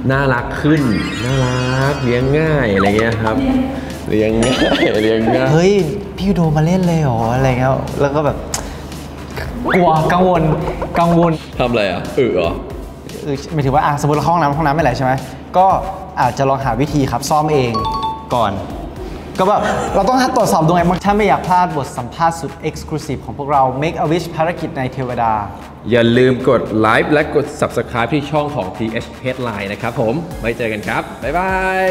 น่ารักขึ้นน่ารักเลี้ยงง่ายอะไรเงี้ยครับเลี้ยงง่ายเลี้ยงง่ายเฮ้ยพี่โดมาเล่นเลยเหรออะไรเงี้ยแล้วก็แบบกลัวกังวลทำอะไรอ่ะเหรอหมายถึงว่าสมมติเราห้องน้ำไม่ไหลใช่ไหมก็อาจจะลองหาวิธีครับซ่อมเองก่อนก็แบบเราต้องตรวจสอบดูไงถ้าไม่อยากพลาดบทสัมภาษณ์สุด Exclusive ของพวกเรา Make a Wish ภารกิจในเทวดาอย่าลืมกดไลค์และกด Subscribe ที่ช่องของ TH Headline นะครับผมไว้เจอกันครับบ๊ายบาย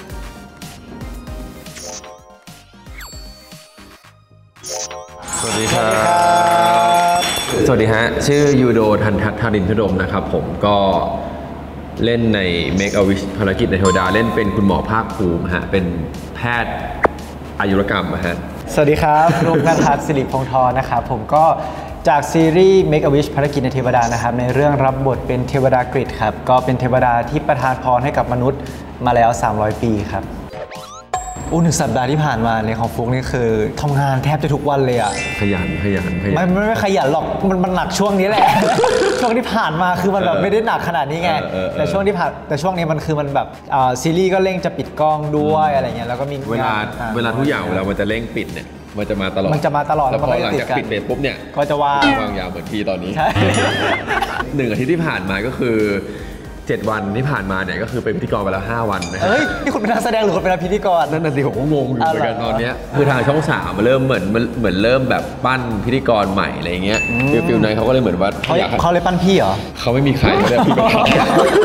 สวัสดีครับสวัสดีฮะชื่อยูโดทันทัศน์ธารินทดมนะครับผมก็เล่นใน Make a Wish ภารกิจในเทวดาเล่นเป็นคุณหมอภาคภูมิฮะเป็นแพทย์อายุรกรรมฮะสวัสดีครับนุ๊กณทัศน์สิริพงษ์ทรนะครับผมก็จากซีรีส์ Make a Wish ภารกิจในเทวดานะครับในเรื่องรับบทเป็นเทวดากฤษครับก็เป็นเทวดาที่ประทานพรให้กับมนุษย์มาแล้ว300 ปีครับ1 สัปดาห์ที่ผ่านมาในของฟุกนี่คือทำงานแทบจะทุกวันเลยอ่ะขยันไม่ขยันหรอกมันหนักช่วงนี้แหละ ช่วงที่ผ่านมาคือมันแบบไม่ได้หนักขนาดนี้ไงแต่ช่วงนี้มันคือมันแบบซีรีส์ก็เร่งจะปิดกล้องด้วยอะไรเงี้ยแล้วก็มีเวลาทุกอย่างเวลามันจะเร่งปิดเนี่ยมันจะมาตลอดแล้วพอหลังจากปิดปุ๊บเนี่ยก็จะวางยาวเหมือนที่ตอนนี้1 อาทิตย์ที่ผ่านมาก็คือ7 วันที่ผ่านมาเนี่ยก็คือเป็นพิธีกรไปแล้ว5 วันนะนี่คุณเป็นนักแสดงหรือคุณเป็นพิธีกรนั่นน่ะสิผมก็งงอยู่เหมือนกันตอนนี้คือทางช่อง3มาเริ่มเหมือนเริ่มแบบปั้นพิธีกรใหม่อะไรเงี้ยฟิลนั้นเขาก็เลยเหมือนว่าเขาเลยปั้นพี่เหรอเขาไม่มีใครเลยพี่ก็ทำ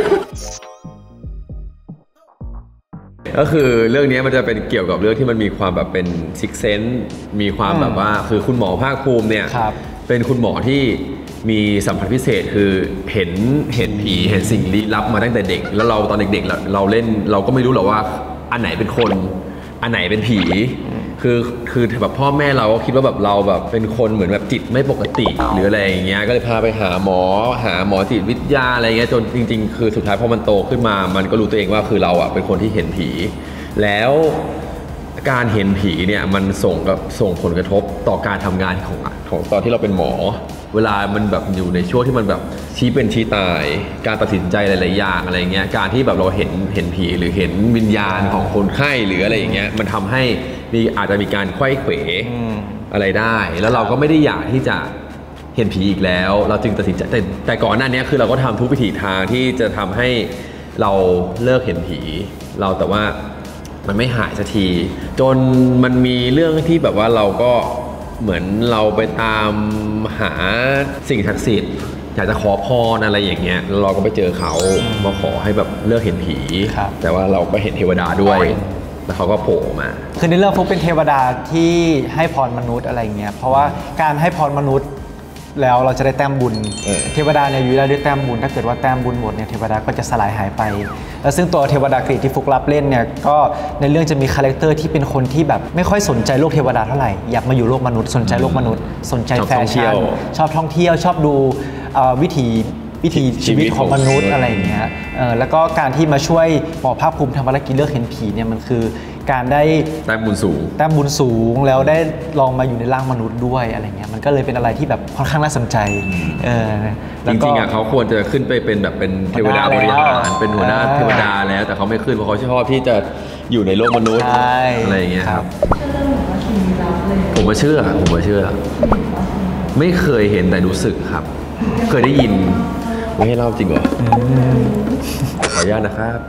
ก็คือเรื่องนี้มันจะเป็นเกี่ยวกับเรื่องที่มันมีความแบบเป็นซิกเซนส์มีความแบบว่าคือคุณหมอภาคภูมิเนี่ยเป็นคุณหมอที่มีสัมผัสพิเศษคือเห็นผีเห็นสิ่งลี้ลับมาตั้งแต่เด็กแล้วเราตอนเด็กๆเราเล่นเราก็ไม่รู้หรอกว่าอันไหนเป็นคนอันไหนเป็นผีคือแบบพ่อแม่เราก็คิดว่าแบบเราแบบเป็นคนเหมือนแบบจิตไม่ปกติหรืออะไรอย่างเงี้ยก็เลยพาไปหาหมอจิตวิทยาอะไรเงี้ยจนจริงๆคือสุดท้ายพอมันโตขึ้นมามันก็รู้ตัวเองว่าคือเราอ่ะเป็นคนที่เห็นผีแล้วการเห็นผีเนี่ยมันส่งผลกระทบต่อการทำงานของตอนที่เราเป็นหมอเวลามันแบบอยู่ในช่วงที่มันแบบชี้เป็นชี้ตายการตัดสินใจหลายๆอย่างอะไรเงี้ยการที่แบบเราเห็นผีหรือเห็นวิญญาณของคนไข้หรืออะไรอย่างเงี้ยมันทำให้อาจจะมีการไขว้เขวอะไรได้แล้วเราก็ไม่ได้อยากที่จะเห็นผีอีกแล้วเราจึงตัดสินใจแต่ก่อนหน้านี้คือเราก็ทำทุกวิถีทางที่จะทำให้เราเลิกเห็นผีแต่ว่ามันไม่หายสักทีจนมันมีเรื่องที่แบบว่าเราก็เหมือนเราไปตามหาสิ่งศักดิ์สิทธิ์อยากจะขอพรอะไรอย่างเงี้ยแล้วเราก็ไปเจอเขามาขอให้แบบเลิกเห็นผีแต่ว่าเราก็เห็นเทวดาด้วยแล้วเขาก็โผล่มาคือในเรื่องฟุกเป็นเทวดาที่ให้พรมนุษย์อะไรเงี้ยเพราะว่าการให้พรมนุษย์แล้วเราจะได้แต้มบุญเทวดาเนี่ยอยู่ได้ด้วยแต้มบุญถ้าเกิดว่าแต้มบุญหมดเนี่ยเทวดาก็จะสลายหายไปแล้วซึ่งตัวเทวดากฤษที่ฟุกรับเล่นเนี่ยก็ในเรื่องจะมีคาแรคเตอร์ที่เป็นคนที่แบบไม่ค่อยสนใจโลกเทวดาเท่าไหร่อยากมาอยู่โลกมนุษย์สนใจโลกมนุษย์สนใจแฟชั่นชอบท่องเที่ยวชอบดูวิถีชีวิตของมนุษย์อะไรอย่างเงี้ยแล้วก็การที่มาช่วยหมอภาคภูมิทำภารกิจเลิกเห็นผีเนี่ยมันคือการได้แต้มบุญสูงแล้วได้ลองมาอยู่ในร่างมนุษย์ด้วยอะไรเงี้ยมันก็เลยเป็นอะไรที่แบบค่อนข้างน่าสนใจจริงๆเขาควรจะขึ้นไปเป็นแบบเป็นเทวดาบริหารเป็นหัวหน้าเทวดาแล้วแต่เขาไม่ขึ้นเพราะเขาชอบที่จะอยู่ในโลกมนุษย์อะไรอย่างเงี้ยครับผมเชื่อไม่เคยเห็นแต่รู้สึกครับเคยได้ยินไม่ให้เล่าจริงเหรอขออนุญาตนะครับ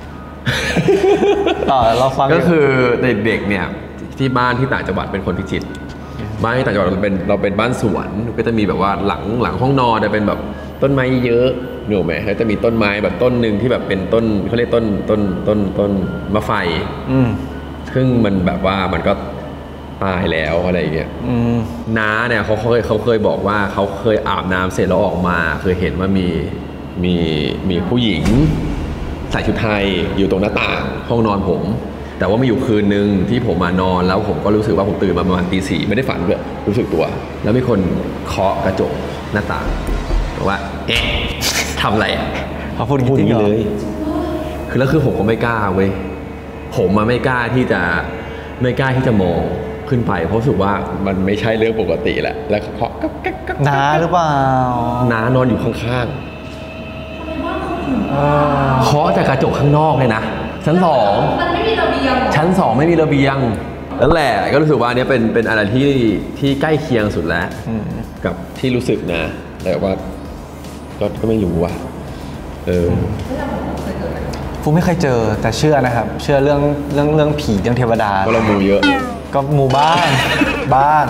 เราฟังก็คือเด็กๆเนี่ยที่บ้านที่ต่างจังหวัดเป็นคนพิจิตรบ้านที่ต่างจังหวัดเราเป็นบ้านสวนก็จะมีแบบว่าหลังห้องนอนจะเป็นแบบต้นไม้เยอะหนูไหมแล้วจะมีต้นไม้แบบต้นหนึ่งที่แบบเป็นต้นเขาเรียกต้นมะไฟซึ่งมันแบบว่ามันก็ตายแล้วอะไรอย่างเงี้ยน้าเนี่ยเขาเคยบอกว่าเขาเคยอาบน้ำเสร็จแล้วออกมาเคยเห็นว่ามีผู้หญิงใส่ชุดไทยอยู่ตรงหน้าต่างห้องนอนผมแต่ว่ามีอยู่คืนนึงที่ผมมานอนแล้วผมก็รู้สึกว่าผมตื่นมาประมาณตี 4ไม่ได้ฝันเลยรู้สึกตัวแล้วมีคนเคาะกระจกหน้าต่างบอกว่าเอ๊ะทำอะไรอ่ะเขาพูดอย่างนี้เลยคือผมก็ไม่กล้าเว้ยผมมาไม่กล้าที่จะมองขึ้นไปเพราะรู้สึกว่ามันไม่ใช่เรื่องปกติแหละแล้วเคาะน้าหรือเปล่าน้านอนอยู่ข้างๆเคาะจากกระจกข้างนอกเลยนะชั้น2 มันไม่มีระเบียงชั้น2ไม่มีระเบียงนั่นแหละก็รู้สึกว่าอันนี้เป็นอะไรที่ใกล้เคียงสุดแล้วกับที่รู้สึกนะแต่ว่าก็ไม่รู้ว่ะฟูไม่เคยเจอแต่เชื่อนะครับเชื่อเรื่องผีเรื่องเทวดาก็เรามูเยอะก็มูบ้าง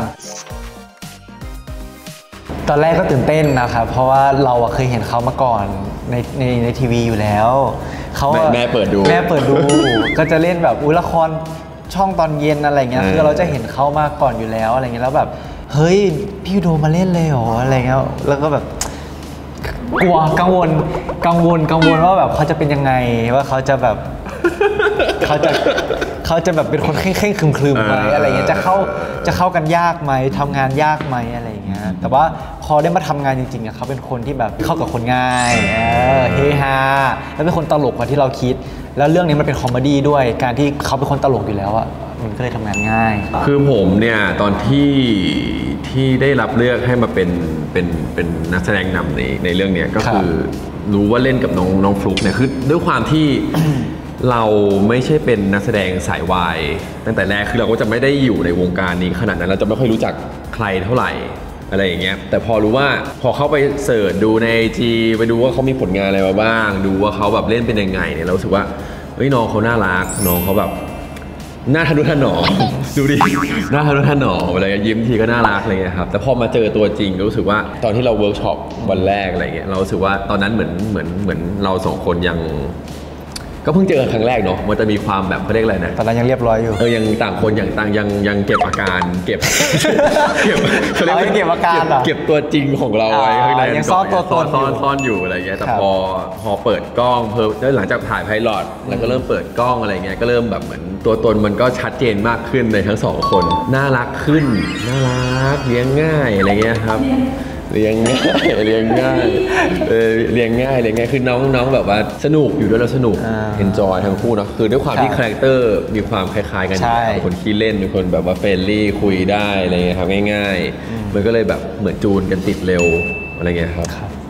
ตอนแรกก็ตื่นเต้นนะครับเพราะว่าเราเคยเห็นเขามาก่อนในทีวีอยู่แล้วเขาแม่เปิดดูก็จะเล่นแบบละครช่องตอนเย็นอะไรเงี้ยคือเราจะเห็นเขามาก่อนอยู่แล้วอะไรเงี้ยแล้วแบบเฮ้ยพี่โดมาเล่นเลยเหรออะไรเงี้ยแล้วก็แบบกลัวกังวลว่าแบบเขาจะเป็นยังไงว่าเขาจะแบบเขาจะแบบเป็นคนเข่งๆครึมๆไหมอะไรเงี้ยจะเข้ากันยากไหมทำงานยากไหมอะไรเงี้ยแต่ว่าพอได้มาทำงานจริงๆเขาเป็นคนที่แบบเข้ากับคนง่ายเฮฮาแล้วเป็นคนตลกกว่าที่เราคิดแล้วเรื่องนี้มันเป็นคอมเมดี้ด้วยการที่เขาเป็นคนตลกอยู่แล้วอ่ะมันก็เลยทำงานง่ายคือผมเนี่ยตอนที่ได้รับเลือกให้มาเป็นนักแสดงนำในเรื่องนี้ก็คือรู้ว่าเล่นกับน้องฟลุ๊กเนี่ยคือด้วยความที่ เราไม่ใช่เป็นนักแสดงสายวายตั้งแต่แรกคือเราก็จะไม่ได้อยู่ในวงการนี้ขนาดนั้นเราจะไม่ค่อยรู้จักใครเท่าไหร่อะไรอย่างเงี้ยแต่พอรู้ว่าพอเข้าไปเสิร์ชดูใน IG ไปดูว่าเขามีผลงานอะไรมาบ้างดูว่าเขาแบบเล่นเป็นยังไงเนี่ยเรารู้สึกว่าเฮ้ยน้องเขาน่ารักน้องเขาแบบหน้าทะนุถนอมดูดิหน้าทะนุถนอมอะไรยิ้มทีก็น่ารักอะไรเงี้ยครับแต่พอมาเจอตัวจริงก็รู้สึกว่าตอนที่เราเวิร์กช็อปวันแรกอะไรเงี้ยเรารู้สึกว่าตอนนั้นเหมือนเราสองคนยังก็เพิ่งเจอครั้งแรกเนาะมันจะมีความแบบเขาเรียกอะไรนะตอนนั้นยังเรียบร้อยอยู่ยังต่างคนอย่างต่างยังเก็บอาการเก็บเขาเรียกเก็บอาการเก็บตัวจริงของเราไว้ข้างในยังซ่อนตัวตนซ่อนอยู่อะไรเงี้ยแต่พอเปิดกล้องแล้วหลังจากถ่ายไพลอตแล้วก็เริ่มเปิดกล้องอะไรเงี้ยก็เริ่มแบบเหมือนตัวตนมันก็ชัดเจนมากขึ้นในทั้งสองคนน่ารักขึ้นน่ารักเลี้ยงง่ายอะไรเงี้ยครับเลี้ยงง่ายเลี้ยงง่ายคือน้องแบบว่าสนุกอยู่ด้วยเราสนุกเอนจอยทั้งคู่เนาะคือด้วยความที่คาแรคเตอร์มีความคล้ายๆกันเป็นคนขี้เล่นเป็นคนแบบว่าเฟรนลี่คุยได้อะไรเงี้ยครับง่ายๆมันก็เลยแบบเหมือนจูนกันติดเร็วอะไรเงี้ยครับ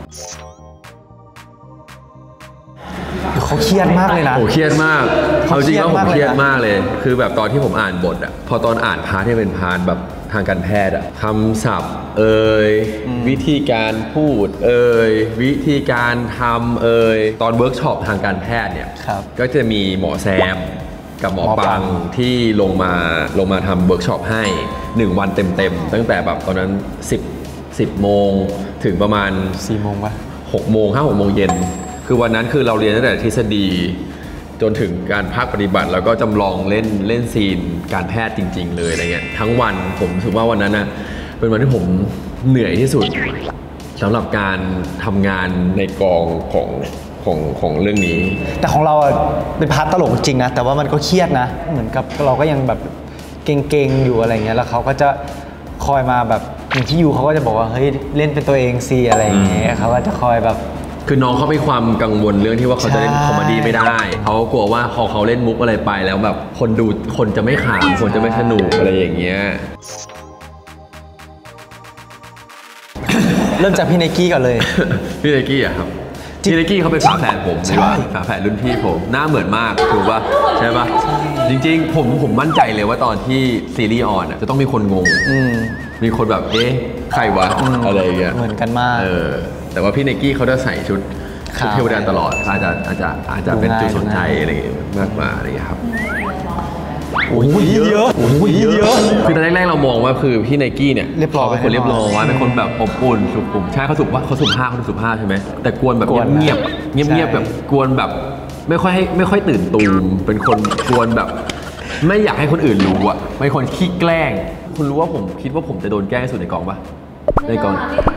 เขาเครียดมากเลยนะโอ้เครียดมากเขาจริงแล้วผมเครียดมากเลยคือแบบตอนที่ผมอ่านบทอ่ะพอตอนอ่านพาร์ทที่เป็นพาร์ทแบบทางการแพทย์อะคำศัพท์วิธีการพูดวิธีการทำตอนเวิร์กช็อปทางการแพทย์เนี่ยก็จะมีหมอแซมกับหมอปังที่ลงมาทำเวิร์กช็อปให้1 วันเต็มตั้งแต่แบบตอนนั้น10 โมงถึงประมาณ 4 โมงป่ะ 6 โมง5-6 โมงเย็นคือวันนั้นคือเราเรียนตั้งแต่ทฤษฎีจนถึงการภาคปฏิบัติแล้วก็จำลองเล่นซีนการแพทย์จริงๆเลยอะไรเงี้ยทั้งวันผมรู้สึกว่าวันนั้นนะเป็นวันที่ผมเหนื่อยที่สุดสำหรับการทำงานในกองของเรื่องนี้แต่ของเราเป็นพาร์ทตลกจริงนะแต่ว่ามันก็เครียดนะเหมือนกับเราก็ยังแบบเก่งๆอยู่อะไรเงี้ยแล้วเขาก็จะคอยมาแบบอย่างที่อยู่เขาก็จะบอกว่าเฮ้ยเล่นเป็นตัวเองสิอะไรอย่างเงี้ยเขาก็จะคอยแบบคือน้องเขามีความกังวลเรื่องที่ว่าเขาจะเล่นคอมเมดี้ไม่ได้เขากลัวว่าพอเขาเล่นมุกอะไรไปแล้วแบบคนจะไม่ขำคนจะไม่สนุกอะไรอย่างเงี้ยเริ่มจากพี่ไนกี้ก่อนเลยพี่ไนกี้อะครับพี่ไนกี้เขาเป็นฝาแฝดผมใช่ป่ะฝาแฝดรุ่นพี่ผมหน้าเหมือนมากถูกป่ะใช่ป่ะจริงๆผมมั่นใจเลยว่าตอนที่ซีรีส์ออนจะต้องมีคนงงมีคนแบบใครวะอะไรอย่างเงี้ยเหมือนกันมากแต่ว่าพี่ไนกี้เขาจะใส่ชุดเทวดาตลอดอาจจะเป็นจุดสนใจอะไรมากกว่าอะไรอย่างเงี้ยครับโอ้ยเยอะคือตอนแรกๆเรามองว่าคือพี่ไนกี้เนี่ยเขาเป็นคนเรียบร้อยเป็นคนแบบอบอุ่นสุขุมใช่เขาสุภาพใช่ไหมแต่กวนแบบเงียบแบบกวนแบบไม่ค่อยตื่นตูมเป็นคนกวนแบบไม่อยากให้คนอื่นรู้อ่ะเป็นคนขี้แกล้งคุณรู้ว่าผมคิดว่าผมจะโดนแกล้งสุดในกองปะในกอง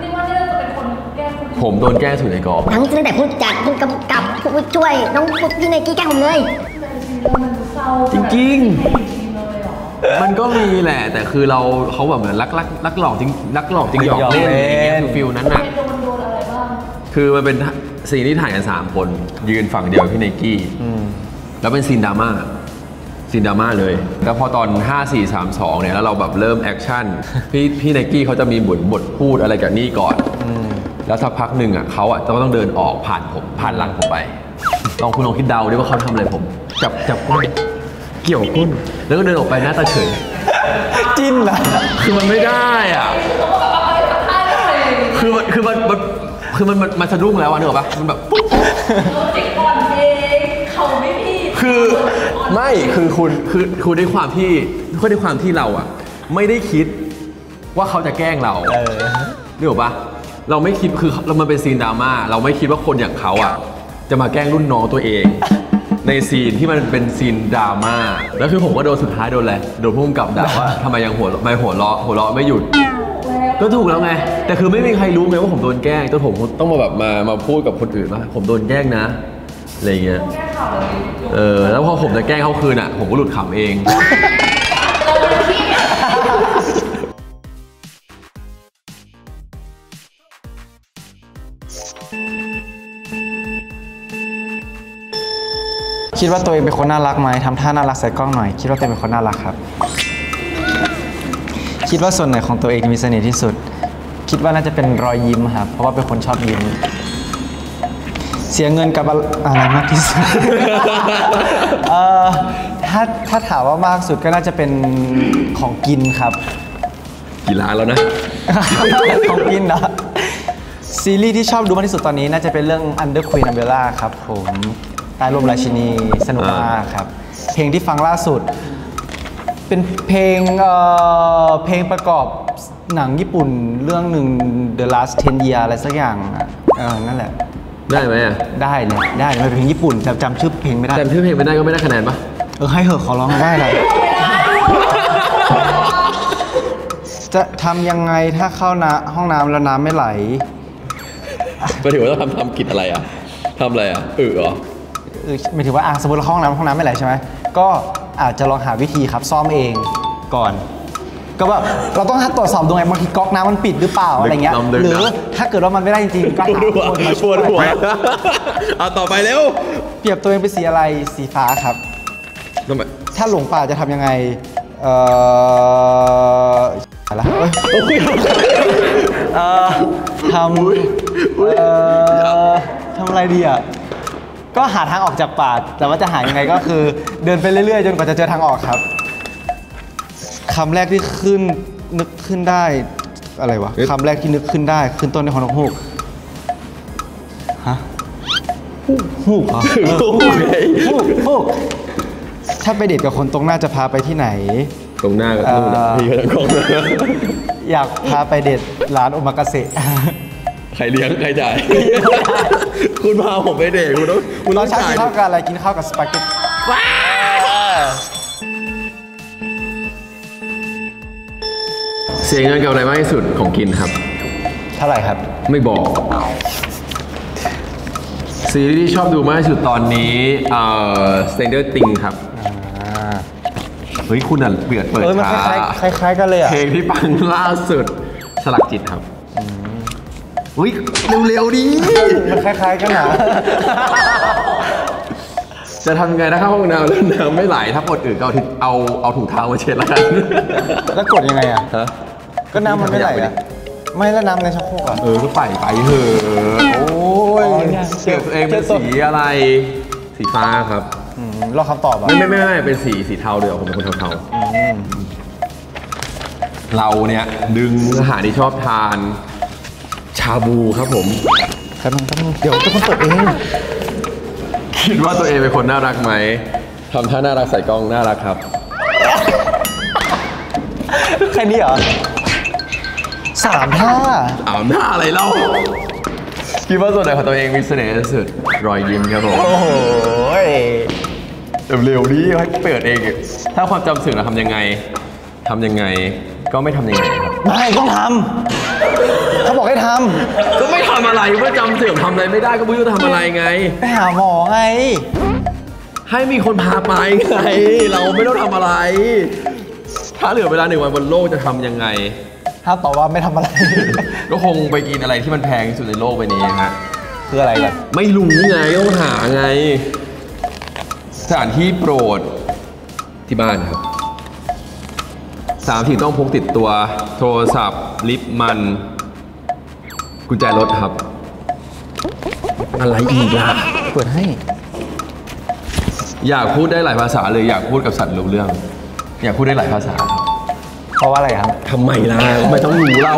ผมโดนแกล้งสุดในกองตั้งแต่ผู้จัดผู้กำกับผู้ช่วยน้องพี่ไนกี้แกล้งผมเลยจริงๆมันก็มีแหละแต่คือเขาแบบเหมือนลักหลอกจริงหยอกเล่นอย่างเงี้ยคือฟิลนั้นน่ะคือมันเป็นซีนที่ถ่ายกัน3 คนยืนฝั่งเดียวพี่ไนกี้แล้วเป็นซีนดราม่าเลยแล้วพอตอน5 4 3 2เนี่ยแล้วเราแบบเริ่มแอคชั่นพี่ไนกี้เขาจะมีบทพูดอะไรกับนี่ก่อนแล้วสักพักหนึ่งเขาจะต้องเดินออกผ่านหลังผมไปคุณลองคิดเดาดิว่าเขาทำอะไรผมจับก้นเกี่ยวก้นแล้วก็เดินออกไปหน้าตาเฉยจิ้นเหรอคือมันไม่ได้อ่ะคือมันสะดุ้งแล้วอ่ะนึกออกปะมันแบบปุ๊บเด็กก่อนเองเขาไม่มีคือด้วยความที่เราอ่ะไม่ได้คิดว่าเขาจะแกล้งเรานึกออกปะเราไม่คิดคือมันเป็นซีนดราม่าเราไม่คิดว่าคนอย่างเขาอ่ะจะมาแกล้งรุ่นน้องตัวเองในซีนที่มันเป็นซีนดราม่าแล้วคือผมก็โดนสุดท้ายโดนอะไรโดนพุ่งกลับด่าว่าทำไมยังหัวเราะไม่หยุดก็ถูกแล้วไงแต่คือไม่มีใครรู้ไงว่าผมโดนแกล้งจนผมต้องมาแบบมาพูดกับคนอื่นว่าผมโดนแกล้งนะอะไรเงี้ยแล้วพอผมจะแกล้งเขาคืนอ่ะผมก็หลุดขำเองคิดว่าตัวเองเป็นคนน่ารักไหมทำท่าน่ารักใส่กล้องหน่อยคิดว่าตัวเองเป็นคนน่ารักครับคิดว่าส่วนไหนของตัวเองมีเสน่ห์ที่สุดคิดว่าน่าจะเป็นรอยยิ้มครับเพราะว่าเป็นคนชอบยิ้มเสียเงินกับอะไรมากที่สุด ถ้าถามว่ามากสุดก็น่าจะเป็นของกินครับกี่ล้านแล้วนะของกินนะซีรีส์ที่ชอบดูมากที่สุดตอนนี้น่าจะเป็นเรื่อง Under Queen Umbrella ครับผมใต้ร่มราชินีสนุกมากครับเพลงที่ฟังล่าสุดเป็นเพลงประกอบหนังญี่ปุ่นเรื่องหนึ่ง The Last 10 Year อะไรสักอย่างนั่นแหละได้ไหมอ่ะได้เลยมันเป็นเพลงญี่ปุ่นจำชื่อเพลงไม่ได้จำชื่อเพลงไม่ได้ก็ไม่ได้คะแนนปะให้เหอะขอร้องได้เลยจะทำยังไงถ้าเข้าห้องน้ำแล้วน้ำไม่ไหลก็ถือว่าต้องทำกิจอะไรอ่ะทำอะไรอ่ะเหรอหมายถึงว่าสมมติเราห้องน้ำไม่ไหลใช่ไหมก็อาจจะลองหาวิธีครับซ่อมเองก่อนก็แบบเราต้องตรวจสอบดูไงบางทีก๊อกน้ำมันปิดหรือเปล่าอะไรเงี้ยหรือถ้าเกิดว่ามันไม่ได้จริงๆก็หาคนมาช่วยเอาต่อไปเร็วเปรียบตัวเองเป็นสีอะไรสีฟ้าครับถ้าหลงป่าจะทำยังไงอะไรทำอะไรดีอ่ะก็หาทางออกจากป่าแต่ว่าจะหายังไงก็คือเดินไปเรื่อยๆจนกว่าจะเจอทางออกครับคำแรกที่นึกขึ้นได้อะไรวะคำแรกที่นึกขึ้นได้ขึ้นต้นด้วยฮอนกฮูกฮะฮูกเหรอฮูกถ้าไปเดทกับคนตรงหน้าจะพาไปที่ไหนตรงหน้ากับนู่นพี่ก็ต้องกล้องอยากพาไปเดทร้านโอมากาเสะใครเลี้ยงใครจ่ายคุณพาผมไปเดทคุณต้องจ่ายกินข้าวกับอะไรกินข้าวกับสปาเกตตี้เสียเงินกับอะไรมากที่สุดของกินครับเท่าไหร่ครับไม่บอกซีรีส์ที่ชอบดูมากที่สุดตอนนี้Stranger Things ครับเฮ้ยคุณอ่ะเปิดมันคล้ายกันเลยอ่ะเพลงที่ฟังล่าสุดสลักจิตครับอุ้ยเร็วๆดิมันคล้ายกันนะจะทำไงถ้าเข้าห้องน้ำแล้วน้ำไม่ไหลถ้ากดอื่นก็เอาถุงเท้ามาเช็ดแล้วกันแล้วกดยังไงอ่ะก็น้ำมันไม่ไหลอ่ะไม่แล้วน้ำในชักโครกอ่ะก็ไปเถอะโอ้ยเกี่ยวตัวเองเป็นสีอะไรสีฟ้าครับรอคำตอบอ่ะไม่เป็นสีเทาเดียวผมเป็นคนเทาเราเนี่ยดึงอาหารที่ชอบทานชาบูครับผมครับเดี๋ยวจะคนเปิดเองคิดว่าตัวเองเป็นคนน่ารักไหมทำท่าน่ารักใส่กล้องน่ารักครับแค่นี้เหรอ3 ท่าอะไรเล่าคิดว่าส่วนไหนของตัวเองมีเสน่ห์ที่สุดรอยยิ้มครับผมโอ้โหเร็วดิให้เปิดเองถ้าความจำเสื่อมเราทำยังไงก็ไม่ทำยังไงครับไม่ต้องทำเขาบอกให้ทำก็ไม่ทำอะไรเมื่อจำเสื่อมทำอะไรไม่ได้ก็ไม่รู้จะทำอะไรไงไปหาหมอไงให้มีคนพาไปไงเราไม่ต้องทำอะไรถ้าเหลือเวลา1 วันบนโลกจะทำยังไงถ้าตอบว่าไม่ทำอะไรก็คงไปกินอะไรที่มันแพงที่สุดในโลกใบนี้ฮะคืออะไรกันไม่รู้ไงต้องหาไงสถานที่โปรดที่บ้านครับ3 สิ่งต้องพกติดตัวโทรศัพท์ลิปมันกุญแจรถครับอะไรอีกล่ะเปิดให้อยากพูดได้หลายภาษาเลยอยากพูดกับสัตว์รู้เรื่อง อยากพูดได้หลายภาษาเพราะว่าอะไรครับทำไมล่ะไม่ต้องรู้เรา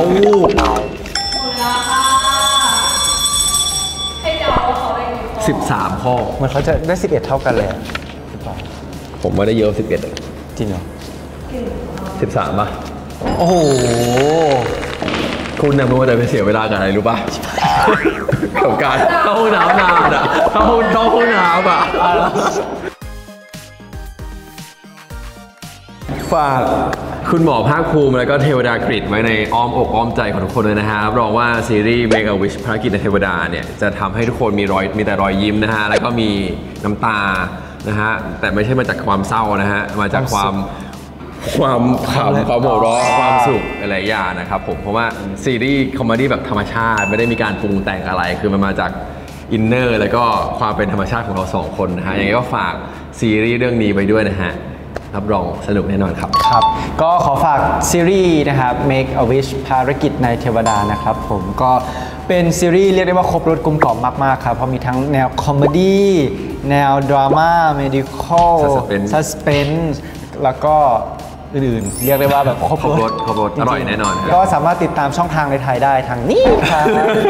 13 ข้อมันเขาจะได้11เท่ากันเลยผมว่าได้เยอะ11 จริงเหรอ 13 ป่ะโอ้โหคุณเนี่ยไม่ว่าจะไปเสียเวลากับอะไรรู้ป่ะ กับการเข้าห้องน้ำนานอ่ะเข้าห้องน้ำอ่ะฝากคุณหมอภาคภูมิแล้วก็เทวดากฤษไว้ในอ้อมอกอ้อมใจของทุกคนเลยนะฮะรับรองว่าซีรีส์ Make a Wish ภารกิจในเทวดาเนี่ยจะทำให้ทุกคนมีแต่รอยยิ้มนะฮะแล้วก็มีน้ำตานะฮะแต่ไม่ใช่มาจากความเศร้านะฮะมาจากความขำความหัวเราะความสุขอะไรอย่างนะครับผมเพราะว่าซีรีส์คอมเมดี้แบบธรรมชาติไม่ได้มีการปรุงแต่งอะไรคือมันมาจากอินเนอร์แล้วก็ความเป็นธรรมชาติของเราสองคนนะฮะยังไงก็ฝากซีรีส์เรื่องนี้ไปด้วยนะฮะรับรองสนุกแน่นอนครับครับก็ขอฝากซีรีส์นะครับ Make a Wish ภารกิจในเทวดานะครับผมก็เป็นซีรีส์เรียกได้ว่าครบรสกลมกล่อมมากๆครับเพราะมีทั้งแนวคอมเมดี้แนวดราม่าเมดิคอลซัสเพนส์แล้วก็อื่นๆเรียกได้ว่าแบบครบรสอร่อยแน่นอนก็สามารถติดตามช่องทางในไทยได้ทางนี้ครับ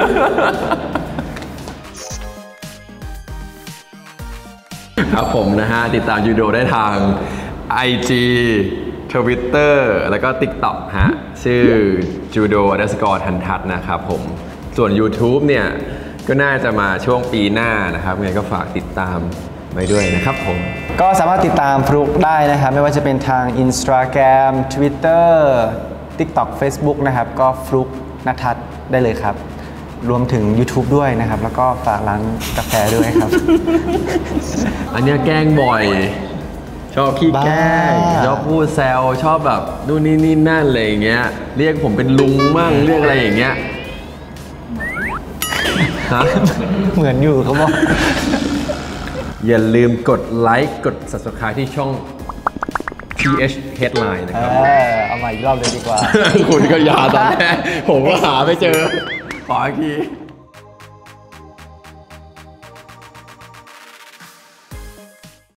ครับผมนะฮะติดตามยูโดได้ทาง IG Twitter แล้วก็ TikTok ฮะชื่อ judo_ทันทัศน์นะครับผมส่วน YouTube เนี่ยก็น่าจะมาช่วงปีหน้านะครับงั้นก็ฝากติดตามไว้ด้วยนะครับผมก็สามารถติดตามฟลุกได้นะครับไม่ว่าจะเป็นทาง Instagram Twitter TikTok Facebook นะครับก็ฟลุกณทัศน์ได้เลยครับรวมถึง YouTube ด้วยนะครับแล้วก็ฝากร้านกาแฟด้วยครับอันนี้แกล้งบ่อยชอบขี้แกล้งชอบพูดแซวชอบแบบนู่นนี่นั่นอะไรอย่างเงี้ยเรียกผมเป็นลุงมั่งเรียกอะไรอย่างเงี้ยฮะเหมือนอยู่เขาบอกอย่าลืมกดไลค์กด Subscribe ที่ช่อง PH Headline นะครับเอาใหม่อีกรอบเลยดีกว่าคุณก็ยาตอนแรกผมก็หาไม่เจอขออีกที